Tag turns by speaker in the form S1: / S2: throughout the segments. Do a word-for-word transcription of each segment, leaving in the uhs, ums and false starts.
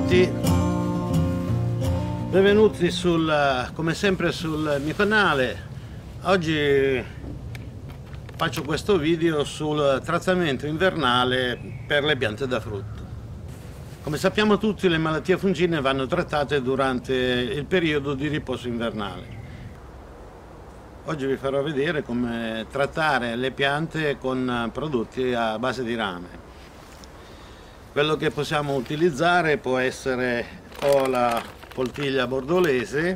S1: tutti, benvenuti sul, come sempre sul mio canale. Oggi faccio questo video sul trattamento invernale per le piante da frutto. Come sappiamo tutti, le malattie fungine vanno trattate durante il periodo di riposo invernale. Oggi vi farò vedere come trattare le piante con prodotti a base di rame. Quello che possiamo utilizzare può essere o la poltiglia bordolese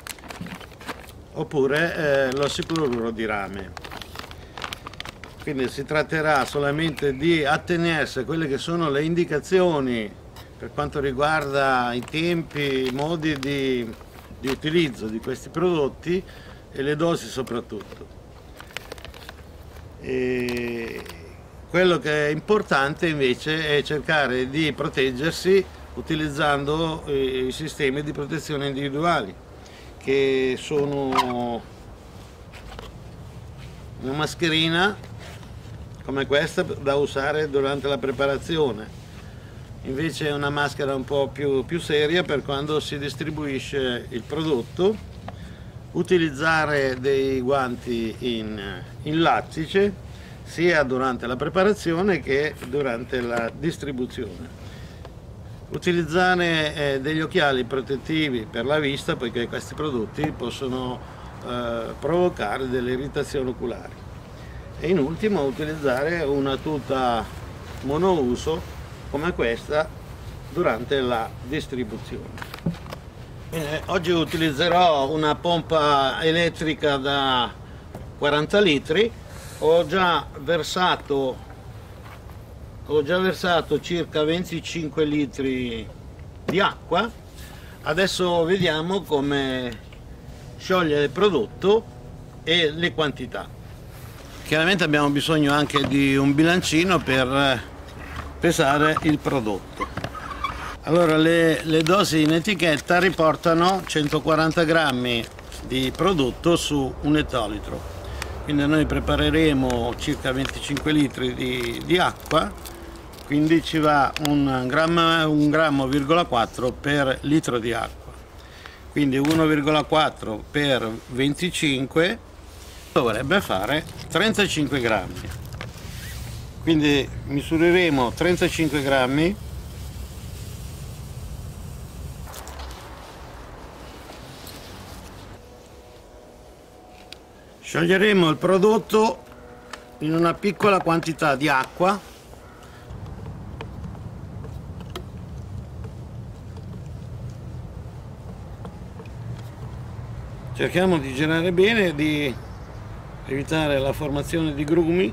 S1: oppure eh, l'ossicloruro di rame. Quindi si tratterà solamente di attenersi a quelle che sono le indicazioni per quanto riguarda i tempi, i modi di, di utilizzo di questi prodotti e le dosi soprattutto. E quello che è importante invece è cercare di proteggersi utilizzando i sistemi di protezione individuali, che sono una mascherina come questa da usare durante la preparazione, invece è una maschera un po' più, più seria per quando si distribuisce il prodotto. Utilizzare dei guanti in, in lattice sia durante la preparazione che durante la distribuzione. Utilizzare eh, degli occhiali protettivi per la vista, poiché questi prodotti possono eh, provocare delle irritazioni oculari. E in ultimo utilizzare una tuta monouso come questa durante la distribuzione. Bene, oggi utilizzerò una pompa elettrica da quaranta litri. Ho già versato ho già versato circa venticinque litri di acqua. Adesso vediamo come sciogliere il prodotto e le quantità. Chiaramente abbiamo bisogno anche di un bilancino per pesare il prodotto. Allora, le, le dosi in etichetta riportano centoquaranta grammi di prodotto su un ettolitro. Quindi noi prepareremo circa venticinque litri di, di acqua, quindi ci va un grammo, un grammo virgola quattro per litro di acqua. Quindi uno virgola quattro per venticinque dovrebbe fare trentacinque grammi. Quindi misureremo trentacinque grammi. Scioglieremo il prodotto in una piccola quantità di acqua. Cerchiamo di girare bene e di evitare la formazione di grumi.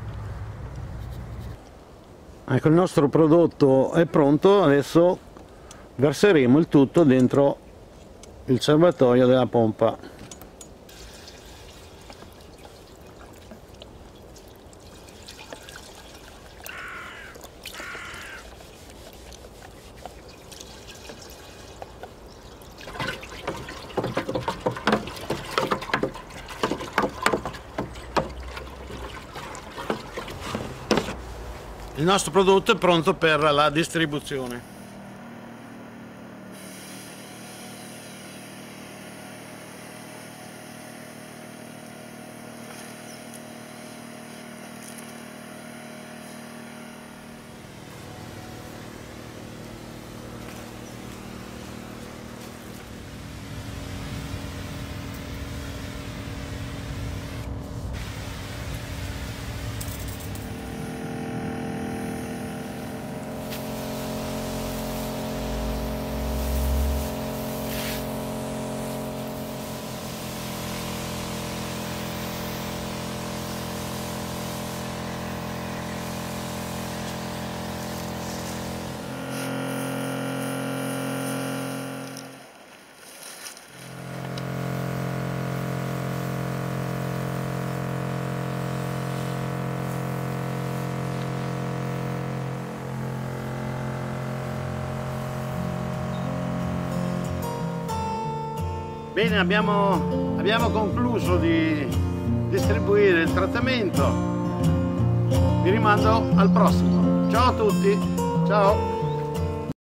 S1: Ecco, il nostro prodotto è pronto. Adesso verseremo il tutto dentro il serbatoio della pompa. Il nostro prodotto è pronto per la distribuzione. Bene, abbiamo, abbiamo concluso di distribuire il trattamento. Vi rimando al prossimo. Ciao a tutti, ciao!